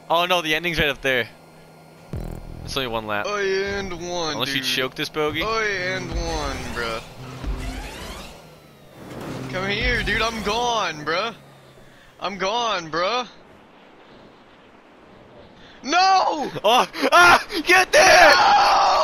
Oh no, the ending's right up there. It's only one lap. Oh, and one, Unless you dude. choke this bogey. Oh, and one, bruh. Come here, dude. I'm gone, bruh. I'm gone, bruh. No! Oh! Ah! Get there! No!